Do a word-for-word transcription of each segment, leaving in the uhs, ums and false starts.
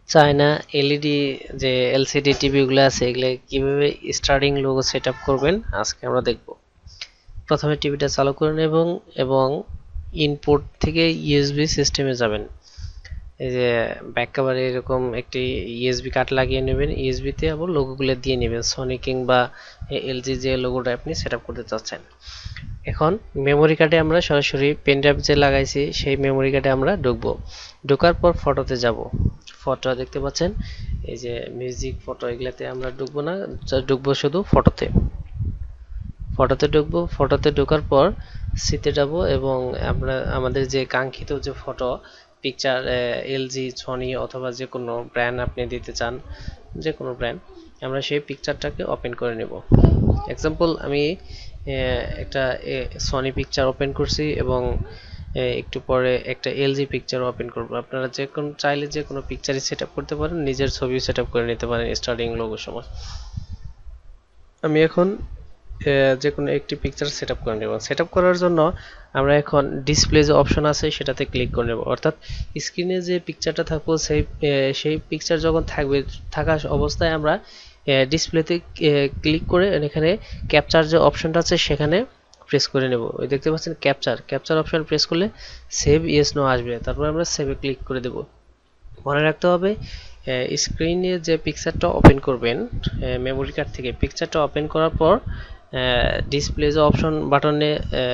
China LED যে LCD TV গুলো আছে এগুলো কিভাবে স্টার্টিং লোগো সেট আপ করবেন আজকে আমরা দেখব। প্রথমে টিভিটা চালু করে নেবেন এবং ইনপুট থেকে ইউএসবি সিস্টেমে যাবেন। এই যে ব্যাক কভারে এরকম একটি ইউএসবি কার্ড লাগিয়ে নেবেন, ইউএসবি তে আবার লোগোগুলো দিয়ে নেবেন, সনি কিংবা এলজি যে লোগোটা আপনি সেট আপ করতে চাচ্ছেন। এখন মেমোরি কার্ডে আমরা সরাসরি পেন ড্রাইভ যে লাগাইছি সেই মেমোরি কার্ডে আমরা ঢুকবো। ঢোকার পর ফটোতে যাব। ফটো দেখতে পাচ্ছেন, এই যে মিউজিক ফটো, এগুলাতে আমরা ঢুকবো না, ঢুকবো শুধু ফটোতে। ফটোতে ঢুকবো। ফটোতে ঢোকার পর সিতে যাব এবং আমরা আমাদের যে কাঙ্ক্ষিত যে ফটো পিকচার, এলজি, সনি অথবা যে কোনো ব্র্যান্ড আপনি দিতে চান, যে কোনো ব্র্যান্ড, আমরা সেই পিকচারটাকে ওপেন করে নেব। এক্সাম্পল আমি একটা সনি পিকচার ওপেন করছি এবং একটু পরে একটা এলজি পিকচার ওপেন করব। আপনারা যে কোনো চাইলে যে কোনো পিকচারই সেট আপ করতে পারেন, নিজের ছবি সেট আপ করে নিতে পারেন স্টার্টিং লোগোর সময়। আমি এখন যে কোনো একটি পিকচার সেট আপ করে নেব। সেট আপ করার জন্য আমরা এখন ডিসপ্লে যে অপশন আছে সেটাতে ক্লিক করে নেব। অর্থাৎ স্ক্রিনে যে পিকচারটা থাকবে সেই সেই পিকচার যখন থাকবে, থাকা অবস্থায় আমরা ডিসপ্লেতে ক্লিক করে এখানে ক্যাপচার যে অপশনটা আছে সেখানে প্রেস করে নেব। ওই দেখতে পাচ্ছেন ক্যাপচার, ক্যাপচার অপশন প্রেস করলে সেভ ইয়েস নো আসবে। তারপর আমরা সেভে ক্লিক করে দেব। মনে রাখতে হবে স্ক্রিনে যে পিকচারটা ওপেন করবেন মেমোরি কার্ড থেকে, পিকচারটা ওপেন করার পর ডিসপ্লে যে অপশন বাটনে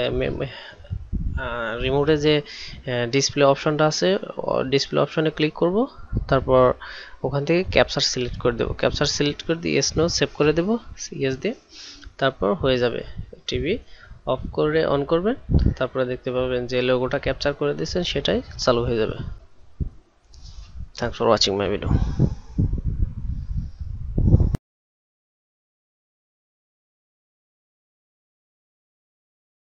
রিমোটে যে ডিসপ্লে অপশনটা আছে ডিসপ্লে অপশনে ক্লিক করব। তারপর ওখান থেকে ক্যাপচার সিলেক্ট করে দেব। ক্যাপচার সিলেক্ট করে দিয়ে ইয়েস নো সেভ করে দেব, ইয়েস দিয়ে তারপর হয়ে যাবে। টিভি অফ করে অন করবেন, তারপরে দেখতে পাবেন যে লোগোটা ক্যাপচার করে দিয়েছেন সেটাই চালু হয়ে যাবে। Thanks for watching my video.